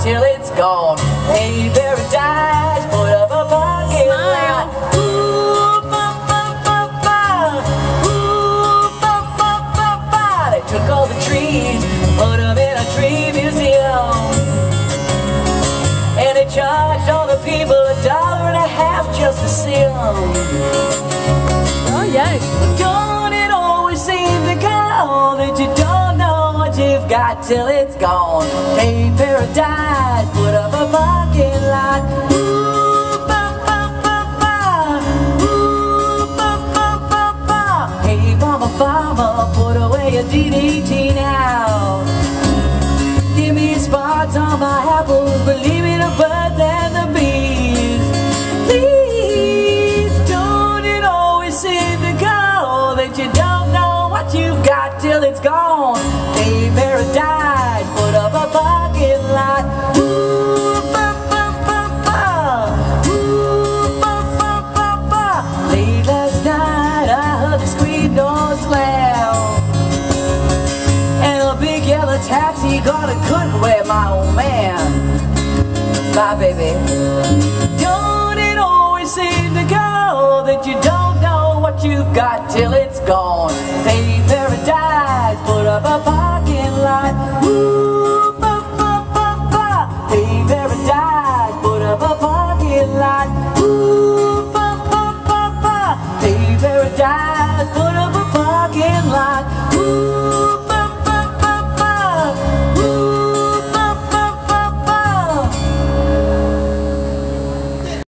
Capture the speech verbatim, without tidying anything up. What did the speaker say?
till it's gone. Hey, paradise, put up a parking lot. Ooh, ba, ba, ba, ba. Ooh, ba, ba, ba, ba. They took all the trees, put them in a tree museum, and they charged all the people a dollar and a half just to see them. Oh yeah. Don't it always seem to go that you don't know what you've got till it's gone? Hey, paradise, put up a parking lot. Ooh, ba, ba, ba, ba. Ooh, ba, ba, ba, ba. Hey, mama, farmer, put away your D D T now. Give me spots on my apples, believe me, the birds and the bees. Please, don't it always seem to go that you don't know what you've got till it's gone? Hey, paradise, put up a parking lot. Ooh, ba, ba, ba, ba. Ooh, ba, ba, ba, ba. Late last night, I heard the screen door slam, and a big yellow taxi got a cut where my old man. Bye, baby. Don't it always seem to go that you don't know what you've got till it's gone? Hey, paradise, put up a parking lot. Ooh, ba, ba, ba, ba. Hey, paradise, put up a parking lot. Ooh,